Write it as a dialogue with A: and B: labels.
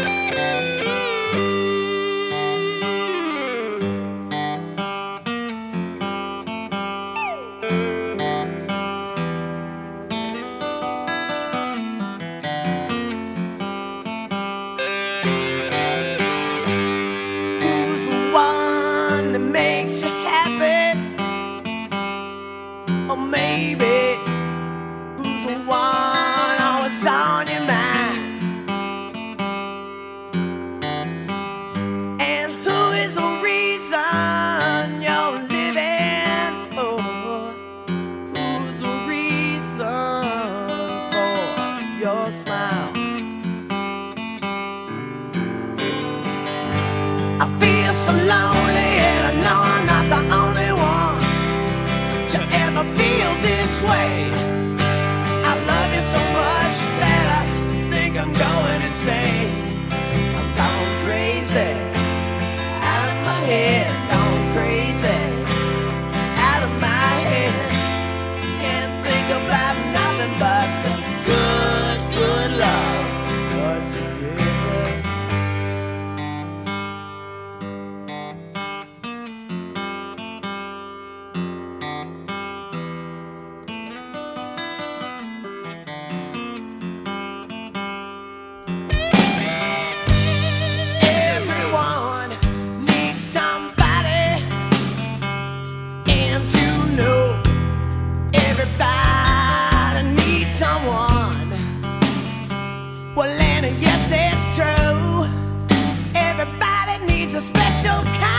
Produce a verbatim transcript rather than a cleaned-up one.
A: Makes you happy, or maybe who's the one always on your mind, and who is the reason you're living? Oh, who's the reason for your smile? I feel so lonely, and I know I'm not the only one to ever feel this way. I love you so much that I think I'm going insane. I'm gone crazy, out of my head, gone crazy, out of my head. Can't think about nothing but the good, good love put together. Someone. Well, and yes, it's true. Everybody needs a special kind.